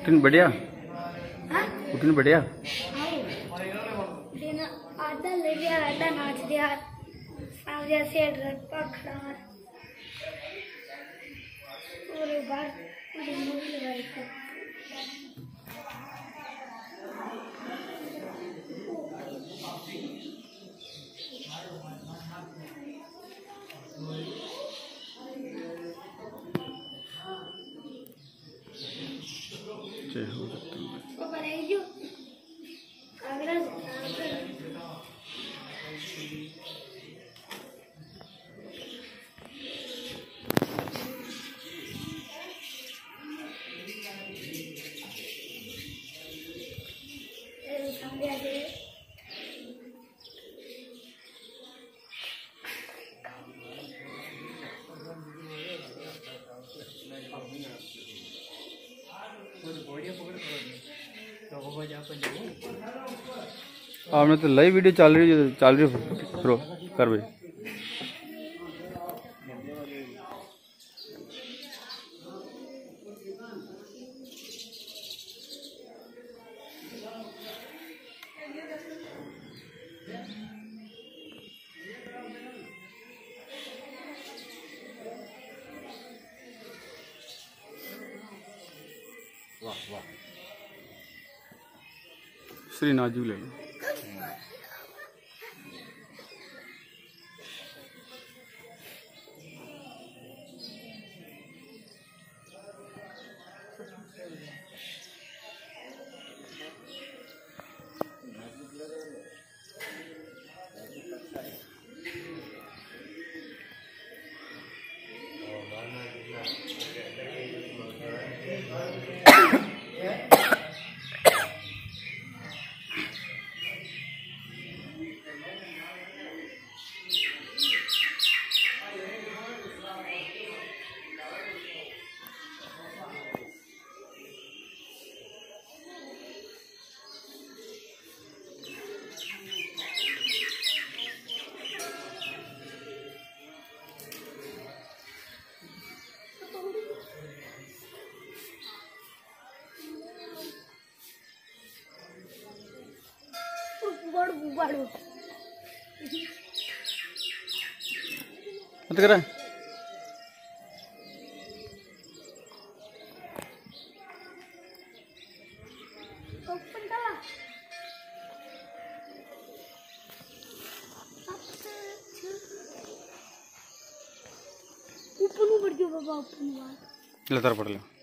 उठन बढ़िया उठन बढ़िया आधा ले लिया आधा नाच दिया सामने से रट्टा खड़ा पूरे बार पूरी मूवी लगाई थी। आपने तो लाइव वीडियो चल रही फिर कर भाई श्री नाजू ले लो। मत करा ऊपर बढ़ गयो बाबा ऊपर लतर पड़ लो।